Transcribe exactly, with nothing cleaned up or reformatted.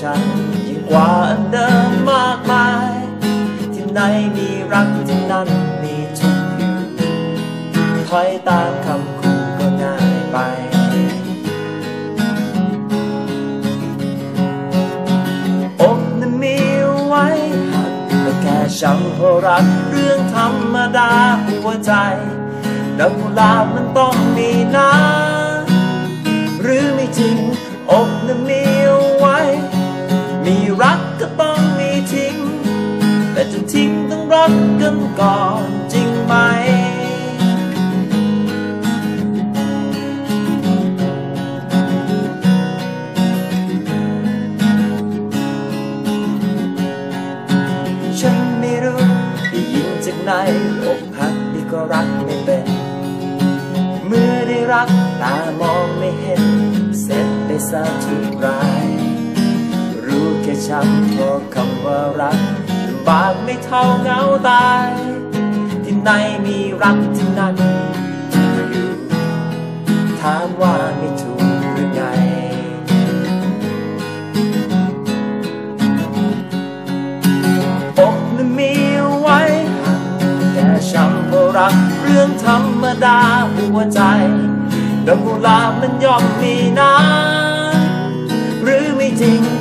ฉันยิ่งกว่าอันเดิมมากมายที่ไหนมีรักที่นั่นมีทุกข์อยู่ถอยตามคำคู่ก็ง่ายไปอกนั้นมีไว้หักแต่แค่ช้ำเพราะรักเรื่องธรรมดาหัวใจดอกกุหลาบมันต้องมีน้ำหรือไม่จริงอกนั้นมีไว้มีรักก็ต้องมีทิ้งแต่จนทิ้งต้องรักกันก่อนจริงไหมฉันไม่รู้ได้ยินจากไหนอกหักที่ก็รักไม่เป็นเมื่อได้รักตามองไม่เห็นเสร็จไปซะทุกรายรู้แค่ช้ำเพราะคำว่ารักลำบากไม่เท่าเหงาตายที่ไหนมีรักที่นั่นอยู่ถามว่าไม่ถูกหรือไงอกนั้นมีไว้แค่ช้ำเพราะรักเรื่องธรรมดาหัวใจดอกกุหลาบมันย่อมมีน้ำหรือไม่จริง